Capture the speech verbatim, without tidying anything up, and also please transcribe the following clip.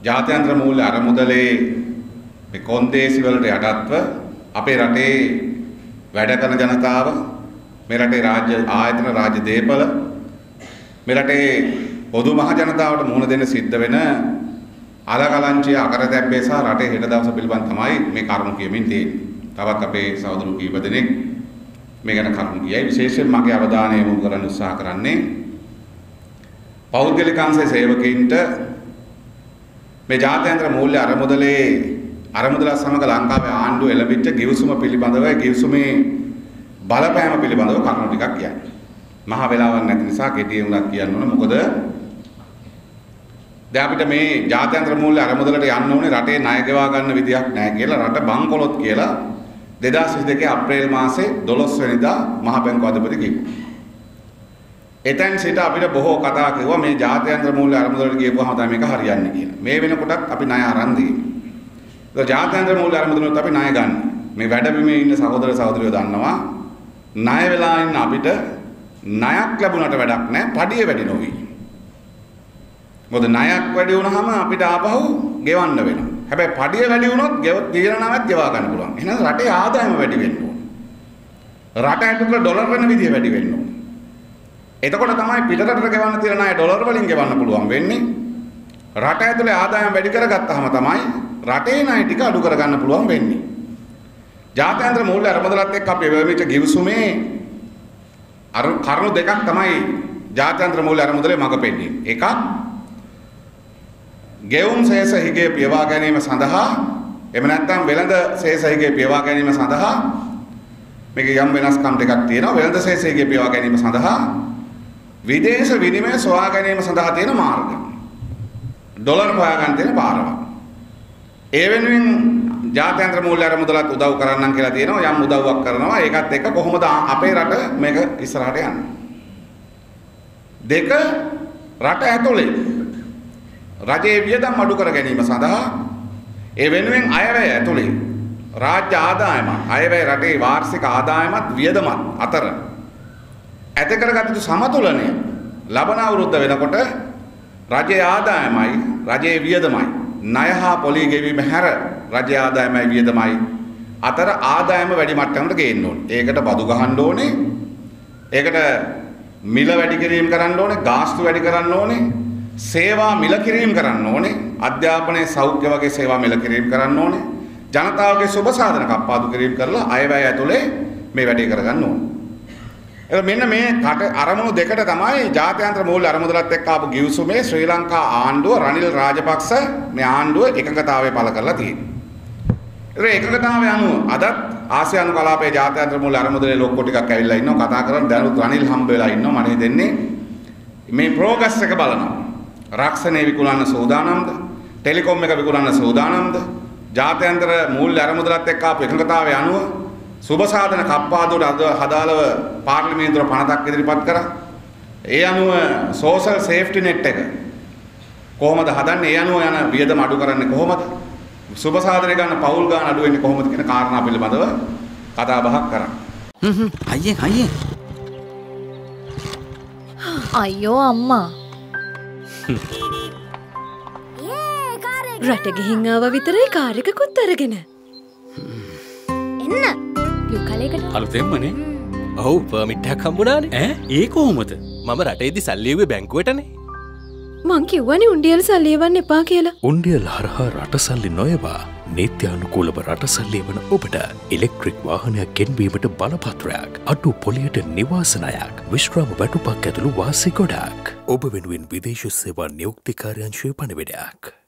ජාත්‍යන්තර මූල්‍ය අරමුදලේ මේ කොන්දේසි වලට යටත්ව අපේ රටේ වැඩ කරන ජනතාව, මේ රටේ රාජ්‍ය ආයතන රාජ්‍ය දේපල, මේ රටේ පොදු මහ ජනතාවට මුහුණ දෙන්න සිද්ධ වෙන අලකලංචිය අකරතැබ්බේ සහ රටේ හෙට දවස පිළිබඳ තමයි මේ කරුණු කියමින් තියෙන්නේ. තවත් අපේ සහෝදරු කීප දෙනෙක් මේ ගැන කරුණු කියයි. විශේෂයෙන් මගේ අවධානය යොමු කරන්න උත්සාහ කරන්නේ පෞද්ගලික අංශයේ සේවකයින්ට මේ ජාත්‍යන්තර මූල්‍ය අරමුදලේ අරමුදල සමග ලංකාවේ ආණ්ඩුව එළඹිච්ච ගිවිසුම පිළිබඳව ගිවිසුමේ බලපෑම පිළිබඳව කරුණු ටිකක් කියන්නේ. මහ වෙලාවක් නැති නිසා කෙටියෙන් උනක් කියන්න ඕන. මොකද දැන් අපිට මේ ජාත්‍යන්තර මූල්‍ය අරමුදලට යන්න ඕනේ රටේ ණය ගෙවා ගන්න විදියක් නැහැ කියලා රට බංකොලොත් කියලා දෙදාස් විසි දෙකේ අප්‍රේල් මාසේ දොළොස් වෙනිදා මහ බැංකුව අධිපති කිව්වා. එතෙන් සිට අපිට බොහෝ කතා කිව්වා මේ ජාත්‍යන්තර මූල්‍ය අරමුදලට ගියපුවාම තමයි මේක හරියන්නේ කියලා. මේ වෙනකොටත් අපි ණය අරන් දෙන්නේ. ඒක ජාත්‍යන්තර මූල්‍ය අරමුදලට අපි ණය ගන්න. මේ වැඩබිමේ ඉන්න සහෝදර සහෝදරියෝ දන්නවා ණය වෙලා ඉන්න අපිට ණයක් ලැබුණට වැඩක් නැහැ, පඩිය වැඩි නොවි. මොකද ණයක් වැඩි වුණාම අපිට ආපහු ගෙවන්න වෙනවා. හැබැයි පඩිය වැඩි වුණොත් ගෙවන නමක් ගෙවා ගන්න පුළුවන්. එහෙනම් රටේ ආදායම වැඩි වෙන්න ඕන. රට ඇතුළේ ඩොලර් වෙන විදිය වැඩි වෙන්න ඕන. එතකොට තමයි පිටරටට ගෙවන්න තියෙන ණය ඩොලර් වලින් ගෙවන්න පුළුවන් වෙන්නේ. රට ඇතුලේ ආදායම වැඩි කරගත්තාම තමයි රටේ ණය ටික අඩු කරගන්න පුළුවන් වෙන්නේ. ජාත්‍යන්තර මූල්‍ය අරමුදලත් එක්ක අපි වෙමිච්ච ගිවිසුමේ අර කරුණු දෙකක් තමයි ජාත්‍යන්තර මූල්‍ය අරමුදලේ මඟ පෙන්නන්නේ. එකක් ගෙවුම් ශේෂ හිගේ පියවා ගැනීම සඳහා එහෙම නැත්නම් වෙළඳ ශේෂ හිගේ පියවා ගැනීම සඳහා මේක යම් වෙනස්කම් දෙකක් තියෙනවා. වෙළඳ ශේෂ හිගේ පියවා ගැනීම සඳහා විදේශ විනිමය සොයා ගැනීම සඳහා තියෙන මාර්ග. ඩොලර් හොයා ගන්න තියෙන පාරවල්. ඒ වෙනුවෙන් ජාත්‍යන්තර මූල්‍ය අරමුදලත් උදව් කරන්නම් කියලා තියෙනවා. යම් උදව්වක් කරනවා. ඒකත් එක්ක කොහොමද අපේ රට මේක ඉස්සරහට යන්නේ? දෙක රට ඇතුලේ රජයේ වියදම් අඩු කර ගැනීම සඳහා ඒ වෙනුවෙන් අයවැය ඇතුලේ රාජ්‍ය ආදායම අයවැය රටේ වාර්ෂික ආදායමත් වියදමත් අතර ඇත කරගත යුතු සමතුලනය ලබන අවුරුද්ද වෙනකොට රජයේ ආදායමයි රජයේ වියදමයි ණය හා පොලී ගෙවීම හැර රජයේ ආදායමයි වියදමයි අතර ආදායම වැඩි මට්ටමකට ගේන්න ඕනේ. ඒකට බදු ගහන්න ඕනේ. ඒකට මිල වැඩි කිරීම කරන්න ඕනේ, ගාස්තු වැඩි කරන්න ඕනේ. සේවා මිල කිරීම කරන්න ඕනේ. අධ්‍යාපනයේ සෞඛ්‍ය වගේ සේවා මිල කිරීම කරන්න ඕනේ. ජනතාවගේ සුබ සාධන කප්පාදු කිරීම කරලා අයවැය ඇතුලේ මේ වැඩේ කරගන්න ඕනේ. ඒක මෙන්න මේ කට අරමුණු දෙකට තමයි ජාත්‍යන්තර මූල්‍ය අරමුදලත් එක්ක ආපු ගිවිසුමේ ශ්‍රී ලංකා ආණ්ඩුව රනිල් රාජපක්ෂ මේ ආණ්ඩුව එකඟතාවය පළ කරලා තියෙනවා. ඒ එකඟතාවය අනුව අදත් ආසියානු කලාපයේ ජාත්‍යන්තර මූල්‍ය අරමුදලේ ලොක්කො ටිකක් ඇවිල්ලා ඉන්නවා කතා කරන දැනුත් රනිල් හම්බ වෙලා ඉන්නවා. මම හිතන්නේ මේ ප්‍රෝග්‍රස් එක බලනවා. රක්ෂණය විකුණන්න සූදානම්ද? ටෙලිකොම් එක විකුණන්න සූදානම්ද? ජාත්‍යන්තර මූල්‍ය අරමුදලත් එක්ක ආපු එකඟතාවය අනුව සුබ සාධන කප්පාදුවට අද හදාලව පාර්ලිමේන්තුව පනතක් ඉදිරිපත් කරා. ඒ අනුව සෝෂල් සේෆ්ටි නෙට් එක කොහොමද හදන්නේ? ඒ අනුව යන වියදම අඩු කරන්නේ කොහොමද? සුබ සාධන ගන්න පවුල් ගන්න අඩු වෙන්නේ කොහොමද කියන කාරණා පිළිබඳව කතා බහක් කරා. හ්ම් හ්ම් අයියෙන් අයියෙන්. අයියෝ අම්මා. රට ගිහින් ආව විතරයි කාර් එකකුත් අරගෙන. එන්න. යුකලයකට. අලුතෙන්මනේ. ඔව් පර්මිට් එකක් හම්බුණානේ. ඈ ඒ කොහොමද? මම රටේදී සල්ලි එව්වේ බැංකුවටනේ. මං කිව්වනේ උණ්ඩියල් සල්ලි එවන්න එපා කියලා. උණ්ඩියල් හරහා රට සල්ලි නොයවා නීත්‍යානුකූලව රට සල්ලි එවන ඔබට ඉලෙක්ට්‍රික් වාහනයක් ගෙන්වීමට බලපත්‍රයක්, අඩු පොලියට නිවාසනයක්, විශ්‍රාම වැටුපක් ඇතුළු වාසි ගොඩක්. ඔබ වෙනුවෙන් විදේශ සේවා නියුක්ති කාර්යාංශයේ පණිවිඩයක්.